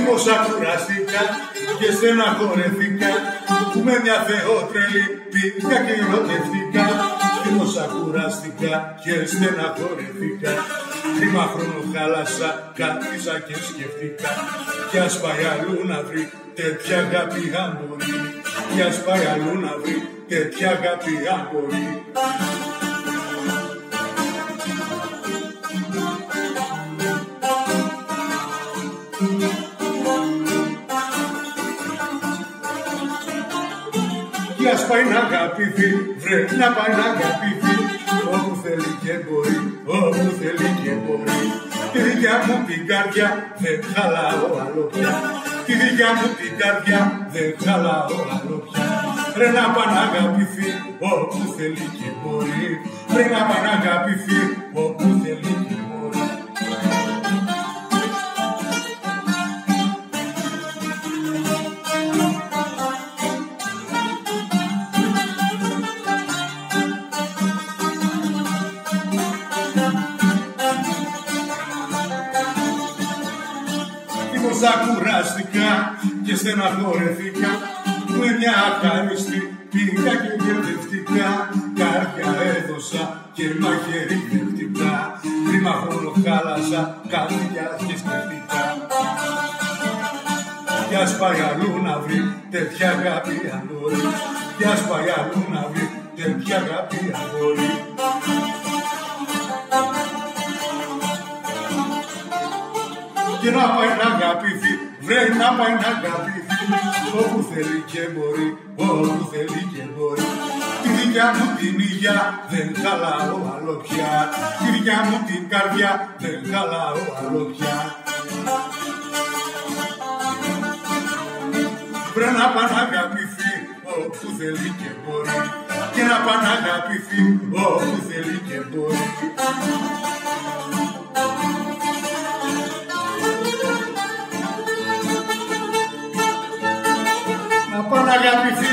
πόσα κουράστηκα και στεναχωρεθήκα που με μια θεότρελη πήγα και ερωτευτήκα. Τι πόσα κουράστηκα και στεναχωρεθήκα, κρίμα χρόνο χάλασα, κάθισα και σκεφτήκα. Κι ας πάει αλλού να βρει τέτοια αγάπη αν μπορεί, κι ας πάει αλλού να βρει τέτοια αγάπη αν μπορεί. Κι ας πάει να αγαπηθεί, βρε να πάει να αγαπηθεί, όπου θέλει και μπορεί, όπου θέλει και μπορεί. Τη δικιά μου την καρδιά δεν χαλάω άλλο πια, τη δικιά μου την καρδιά δεν χαλάω άλλο πια. Βρε να πάει να αγαπηθεί, όπου θέλει και μπορεί, βρε να πάει να αγαπηθεί, όπου θέλει και μπορεί. Πόσα κουράστηκα και στεναχωρεθήκα, με μια αχάριστη πήγα και γερδευτικά. Καρδιά έδωσα και μαχαίρι δεχτικά, κρίμα χρόνο χάλασα, καρδιά και σκεφτικά. Κι ας πάει αλλού να βρει τέτοια αγάπη αν μπορεί, κι ας πάει αλλού να βρει τέτοια αγάπη αν μπορεί. Και να πάει να αγαπηθεί, βρε να πάει να αγαπηθεί, όπου θέλει και μπορεί, όπου θέλει και μπορεί. Τη δικιά μου την υγειά δεν χαλάω άλλο πια, τη δικιά μου την καρδιά δεν χαλάω άλλο πια. Βρε να πάει να αγαπηθεί, όπου θέλει και μπορεί, και να πάει να αγαπηθεί, όπου θέλει και μπορεί. Να πάει να αγαπηθεί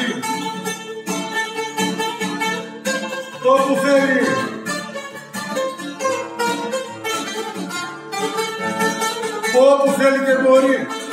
όπου θέλει, όπου θέλει και μπορεί.